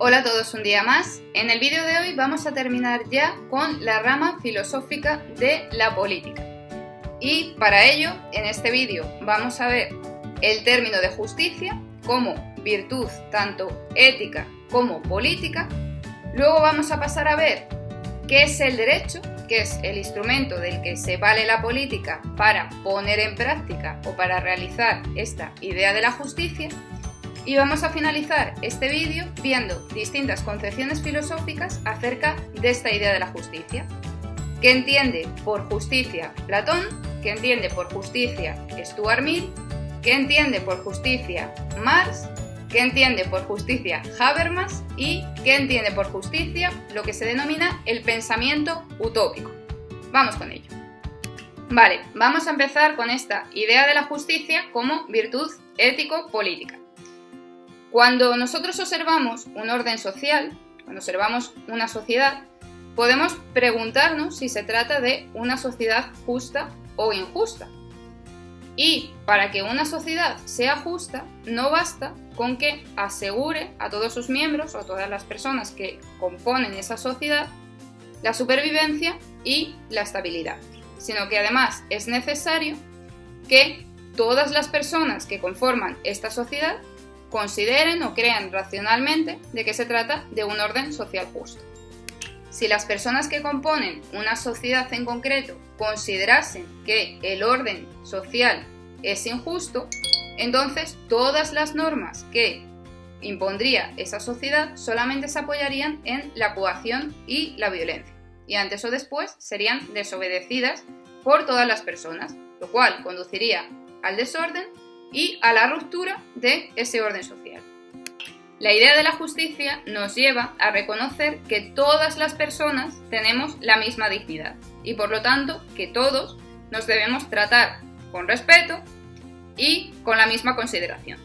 Hola a todos un día más. En el vídeo de hoy vamos a terminar ya con la rama filosófica de la política. Y para ello, en este vídeo vamos a ver el término de justicia como virtud tanto ética como política. Luego vamos a pasar a ver qué es el derecho, que es el instrumento del que se vale la política para poner en práctica o para realizar esta idea de la justicia. Y vamos a finalizar este vídeo viendo distintas concepciones filosóficas acerca de esta idea de la justicia. ¿Qué entiende por justicia Platón? ¿Qué entiende por justicia Stuart Mill? ¿Qué entiende por justicia Marx? ¿Qué entiende por justicia Habermas? ¿Y qué entiende por justicia lo que se denomina el pensamiento utópico? Vamos con ello. Vale, vamos a empezar con esta idea de la justicia como virtud ético-política. Cuando nosotros observamos un orden social, cuando observamos una sociedad, podemos preguntarnos si se trata de una sociedad justa o injusta. Y para que una sociedad sea justa, no basta con que asegure a todos sus miembros o a todas las personas que componen esa sociedad la supervivencia y la estabilidad, sino que además es necesario que todas las personas que conforman esta sociedad consideren o crean racionalmente de que se trata de un orden social justo. Si las personas que componen una sociedad en concreto considerasen que el orden social es injusto, entonces todas las normas que impondría esa sociedad solamente se apoyarían en la coacción y la violencia, y antes o después serían desobedecidas por todas las personas, lo cual conduciría al desorden y a la ruptura de ese orden social. La idea de la justicia nos lleva a reconocer que todas las personas tenemos la misma dignidad y por lo tanto que todos nos debemos tratar con respeto y con la misma consideración.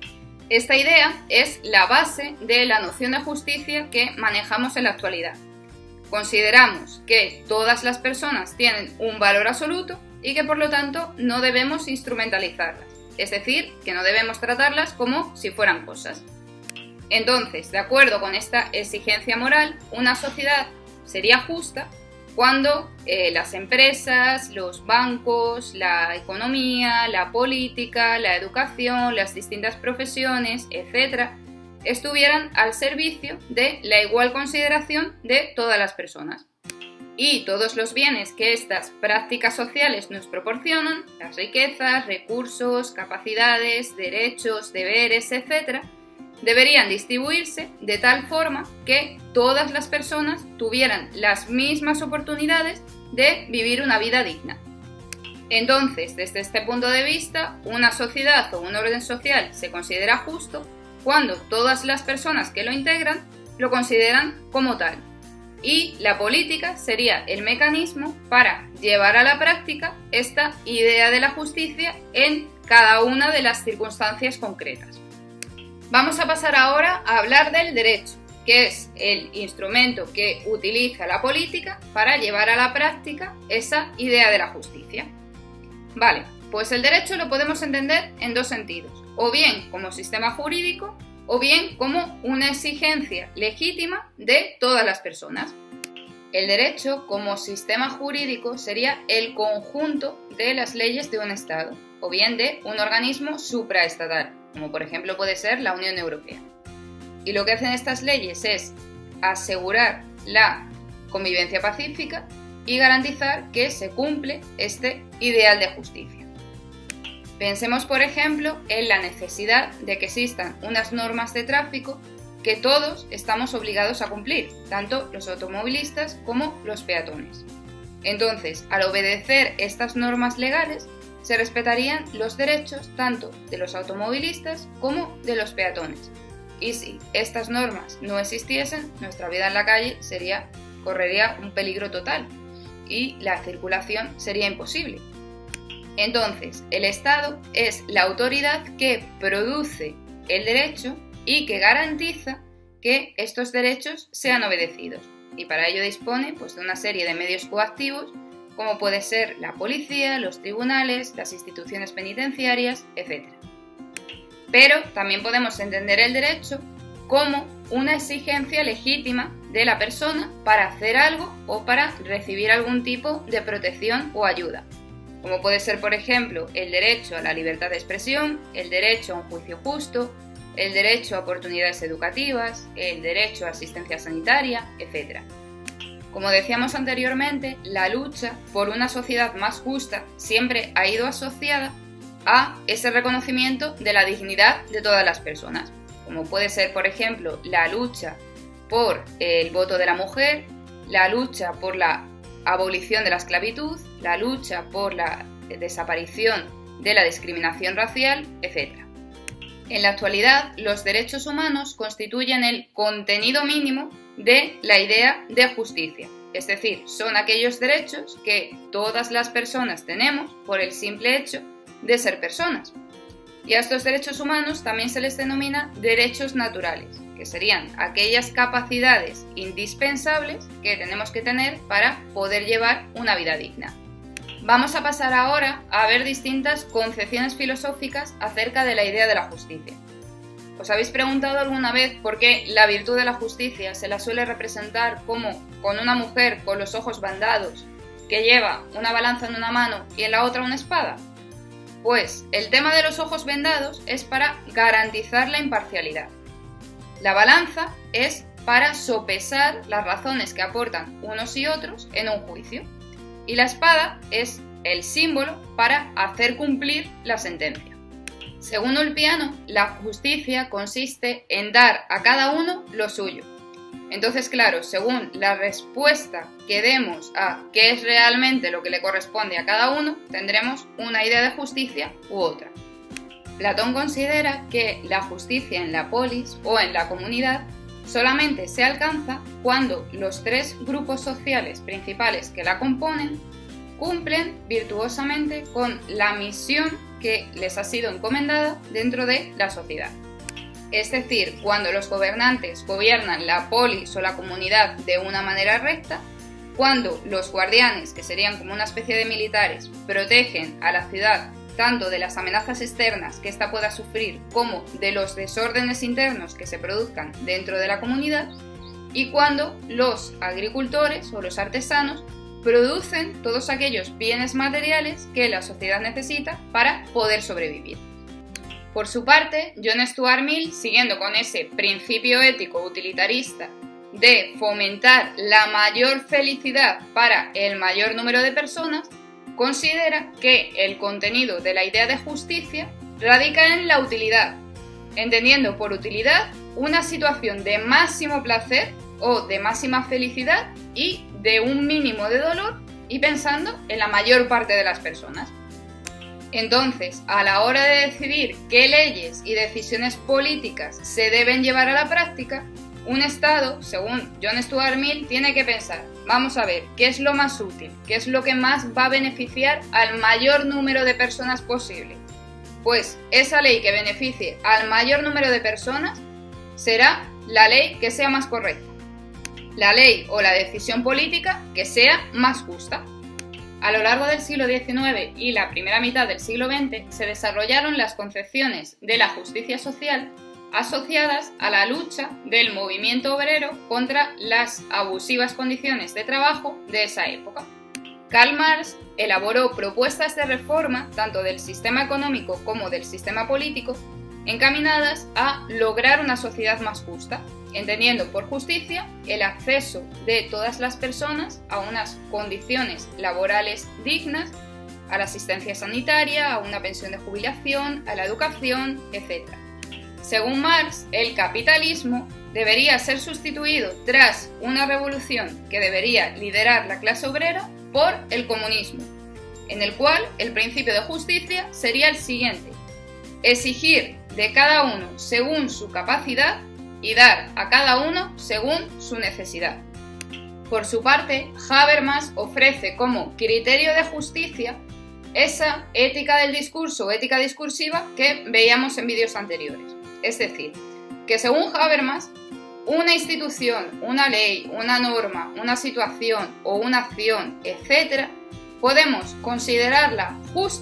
Esta idea es la base de la noción de justicia que manejamos en la actualidad. Consideramos que todas las personas tienen un valor absoluto y que por lo tanto no debemos instrumentalizarlas. Es decir, que no debemos tratarlas como si fueran cosas. Entonces, de acuerdo con esta exigencia moral, una sociedad sería justa cuando las empresas, los bancos, la economía, la política, la educación, las distintas profesiones, etc., estuvieran al servicio de la igual consideración de todas las personas. Y todos los bienes que estas prácticas sociales nos proporcionan, las riquezas, recursos, capacidades, derechos, deberes, etc., deberían distribuirse de tal forma que todas las personas tuvieran las mismas oportunidades de vivir una vida digna. Entonces, desde este punto de vista, una sociedad o un orden social se considera justo cuando todas las personas que lo integran lo consideran como tal. Y la política sería el mecanismo para llevar a la práctica esta idea de la justicia en cada una de las circunstancias concretas. Vamos a pasar ahora a hablar del derecho, que es el instrumento que utiliza la política para llevar a la práctica esa idea de la justicia. Vale, pues el derecho lo podemos entender en dos sentidos, o bien como sistema jurídico, o bien como una exigencia legítima de todas las personas. El derecho, como sistema jurídico, sería el conjunto de las leyes de un Estado, o bien de un organismo supraestatal, como por ejemplo puede ser la Unión Europea. Y lo que hacen estas leyes es asegurar la convivencia pacífica y garantizar que se cumple este ideal de justicia. Pensemos, por ejemplo, en la necesidad de que existan unas normas de tráfico que todos estamos obligados a cumplir, tanto los automovilistas como los peatones. Entonces, al obedecer estas normas legales, se respetarían los derechos tanto de los automovilistas como de los peatones. Y si estas normas no existiesen, nuestra vida en la calle correría un peligro total y la circulación sería imposible. Entonces, el Estado es la autoridad que produce el derecho y que garantiza que estos derechos sean obedecidos. Y para ello dispone de una serie de medios coactivos, como puede ser la policía, los tribunales, las instituciones penitenciarias, etc. Pero también podemos entender el derecho como una exigencia legítima de la persona para hacer algo o para recibir algún tipo de protección o ayuda, como puede ser, por ejemplo, el derecho a la libertad de expresión, el derecho a un juicio justo, el derecho a oportunidades educativas, el derecho a asistencia sanitaria, etc. Como decíamos anteriormente, la lucha por una sociedad más justa siempre ha ido asociada a ese reconocimiento de la dignidad de todas las personas, como puede ser, por ejemplo, la lucha por el voto de la mujer, la lucha por la abolición de la esclavitud, la lucha por la desaparición de la discriminación racial, etc. En la actualidad, los derechos humanos constituyen el contenido mínimo de la idea de justicia, es decir, son aquellos derechos que todas las personas tenemos por el simple hecho de ser personas. Y a estos derechos humanos también se les denomina derechos naturales, que serían aquellas capacidades indispensables que tenemos que tener para poder llevar una vida digna. Vamos a pasar ahora a ver distintas concepciones filosóficas acerca de la idea de la justicia. ¿Os habéis preguntado alguna vez por qué la virtud de la justicia se la suele representar como con una mujer con los ojos vendados que lleva una balanza en una mano y en la otra una espada? Pues el tema de los ojos vendados es para garantizar la imparcialidad. La balanza es para sopesar las razones que aportan unos y otros en un juicio. Y la espada es el símbolo para hacer cumplir la sentencia. Según Ulpiano, la justicia consiste en dar a cada uno lo suyo. Entonces, claro, según la respuesta que demos a qué es realmente lo que le corresponde a cada uno, tendremos una idea de justicia u otra. Platón considera que la justicia en la polis o en la comunidad solamente se alcanza cuando los tres grupos sociales principales que la componen cumplen virtuosamente con la misión que les ha sido encomendada dentro de la sociedad. Es decir, cuando los gobernantes gobiernan la polis o la comunidad de una manera recta, cuando los guardianes, que serían como una especie de militares, protegen a la ciudad tanto de las amenazas externas que ésta pueda sufrir como de los desórdenes internos que se produzcan dentro de la comunidad, y cuando los agricultores o los artesanos producen todos aquellos bienes materiales que la sociedad necesita para poder sobrevivir. Por su parte, John Stuart Mill, siguiendo con ese principio ético utilitarista de fomentar la mayor felicidad para el mayor número de personas, considera que el contenido de la idea de justicia radica en la utilidad, entendiendo por utilidad una situación de máximo placer o de máxima felicidad y de un mínimo de dolor, y pensando en la mayor parte de las personas. Entonces, a la hora de decidir qué leyes y decisiones políticas se deben llevar a la práctica, un Estado, según John Stuart Mill, tiene que pensar, vamos a ver, ¿qué es lo más útil? ¿Qué es lo que más va a beneficiar al mayor número de personas posible? Pues esa ley que beneficie al mayor número de personas será la ley que sea más correcta, la ley o la decisión política que sea más justa. A lo largo del siglo XIX y la primera mitad del siglo XX se desarrollaron las concepciones de la justicia social asociadas a la lucha del movimiento obrero contra las abusivas condiciones de trabajo de esa época. Karl Marx elaboró propuestas de reforma tanto del sistema económico como del sistema político encaminadas a lograr una sociedad más justa, entendiendo por justicia el acceso de todas las personas a unas condiciones laborales dignas, a la asistencia sanitaria, a una pensión de jubilación, a la educación, etc. Según Marx, el capitalismo debería ser sustituido tras una revolución que debería liderar la clase obrera por el comunismo, en el cual el principio de justicia sería el siguiente: exigir de cada uno según su capacidad y dar a cada uno según su necesidad. Por su parte, Habermas ofrece como criterio de justicia esa ética del discurso o ética discursiva que veíamos en vídeos anteriores. Es decir, que según Habermas, una institución, una ley, una norma, una situación o una acción, etc., podemos considerarla justa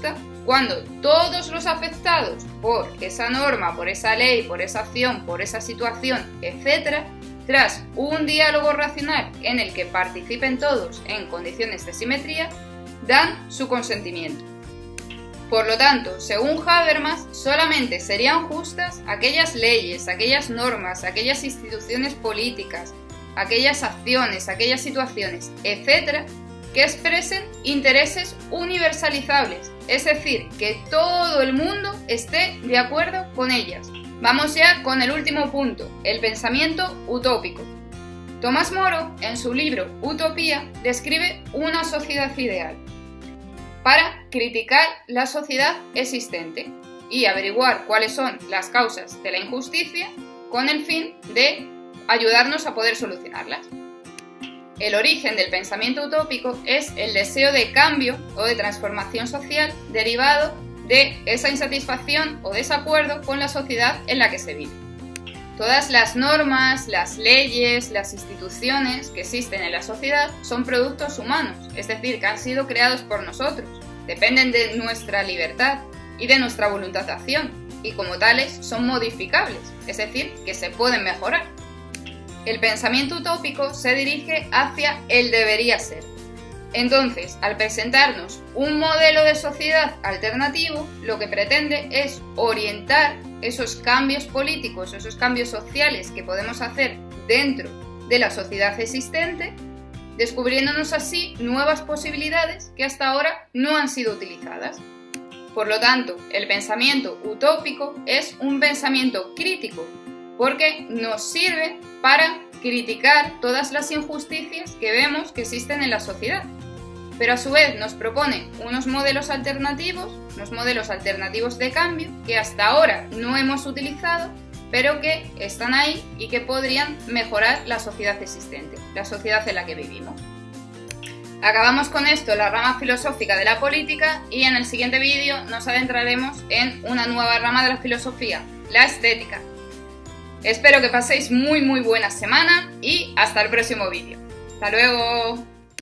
cuando todos los afectados por esa norma, por esa ley, por esa acción, por esa situación, etc., tras un diálogo racional en el que participen todos en condiciones de simetría, dan su consentimiento. Por lo tanto, según Habermas, solamente serían justas aquellas leyes, aquellas normas, aquellas instituciones políticas, aquellas acciones, aquellas situaciones, etc., que expresen intereses universalizables, es decir, que todo el mundo esté de acuerdo con ellas. Vamos ya con el último punto, el pensamiento utópico. Tomás Moro, en su libro Utopía, describe una sociedad ideal para criticar la sociedad existente y averiguar cuáles son las causas de la injusticia con el fin de ayudarnos a poder solucionarlas. El origen del pensamiento utópico es el deseo de cambio o de transformación social derivado de esa insatisfacción o desacuerdo con la sociedad en la que se vive. Todas las normas, las leyes, las instituciones que existen en la sociedad son productos humanos, es decir, que han sido creados por nosotros, dependen de nuestra libertad y de nuestra voluntad de acción, y como tales son modificables, es decir, que se pueden mejorar. El pensamiento utópico se dirige hacia el debería ser. Entonces, al presentarnos un modelo de sociedad alternativo, lo que pretende es orientar esos cambios políticos, esos cambios sociales que podemos hacer dentro de la sociedad existente, descubriéndonos así nuevas posibilidades que hasta ahora no han sido utilizadas. Por lo tanto, el pensamiento utópico es un pensamiento crítico, porque nos sirve para criticar todas las injusticias que vemos que existen en la sociedad, pero a su vez nos propone unos modelos alternativos de cambio que hasta ahora no hemos utilizado, pero que están ahí y que podrían mejorar la sociedad existente, la sociedad en la que vivimos. Acabamos con esto la rama filosófica de la política y en el siguiente vídeo nos adentraremos en una nueva rama de la filosofía, la estética. Espero que paséis muy buena semana y hasta el próximo vídeo. ¡Hasta luego!